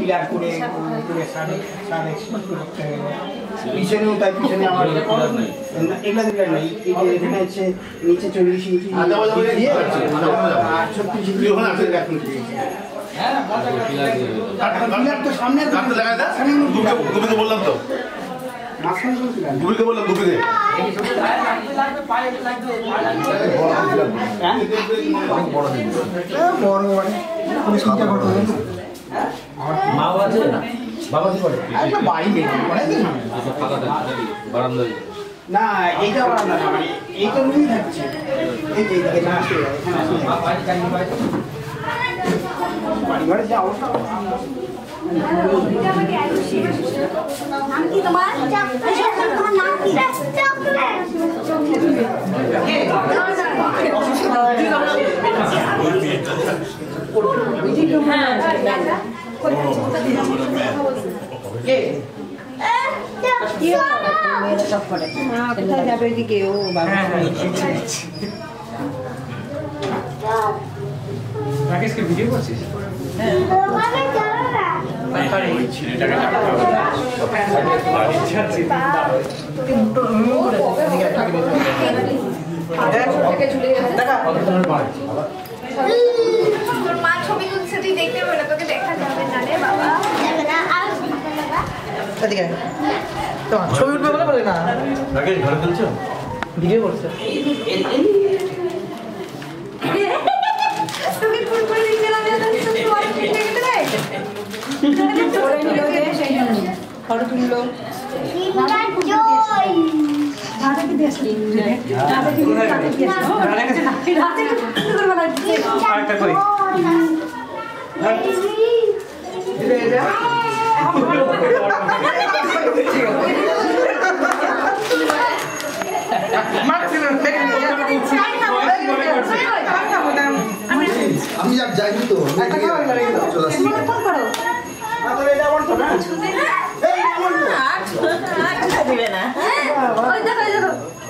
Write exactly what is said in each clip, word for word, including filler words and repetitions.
pillar করে করে সাড়ে সাড়ে করতে হবে পিছনেও তাই পিছনে আমার এগুলা দিলে নাই এখানে হচ্ছে নিচে চল্লিশ ইঞ্চি দিয়ে আর ছত্রিশ ইঞ্চি ওখানে আছে এখন হ্যাঁ পিলার তো সামনে কাটতে লাগাই দাও দুপুরে বললাম তো মাঝখানে দুপুরে বললাম দুপুরে বড় বড় মানে তুমি চিন্তা করতে হবে মা আছে না বাবা কি করে একটা বাড়ি নেই মানে কি ফাঁকা থাকে বারান্দা না এইটা বারান্দা না মানে এইটা রুমই থাকছে এই যে এইদিকে না আসে এখানে আসে বাড়ি জানি বাড়ি বাড়ি ঘরে যা অবস্থা নাম কি তোমার তোমার নাম কি কোথায় যাবে এদিকে ও বাবা রাকেশকে ভিডিও করছিস হ্যাঁ মা ছবি তুলছে তুই দেখতে পাবে না তোকে দেখা যাবে না রে বাবা তোমার ছবি উঠবে বলে বলে না রাকেশ ঘরে তুলছো ভিডিও করছে তুমি ফুল করে দিতে না তুমি তোমার পিঠে কেটে দেয় করে নিলো যে সেই জন্য ফটো তুললো জয় রাতে কি দিয়েছ রাতে কি রাতে কি দিয়েছ রাতে কি করে বানাচ্ছিস আরেকটা করি দিলে যা আমি যাব যাই তো চলে আসি ফোন করো আরে এটা বলতো না এই বলতো আট আট দিবে না ওই দেখো দেখো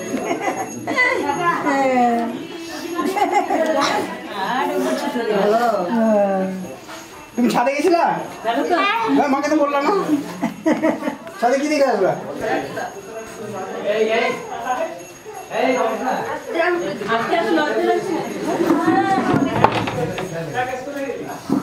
তুমি ছাদে গেছিলা হ্যাঁ মাকে তো বললাম না ছাদে কি দেখে আসবা এই এই এই আজকে তো লজ্জা লাগছে